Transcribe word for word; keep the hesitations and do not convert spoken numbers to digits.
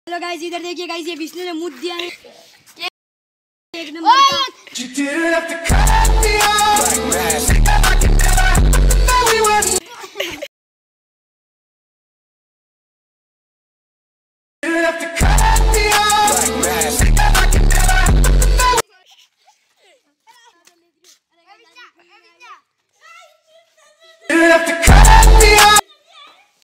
Hello guys, इधर देखिए guys, ये विष्णु ने मुद दिया है एक नंबर का। You have to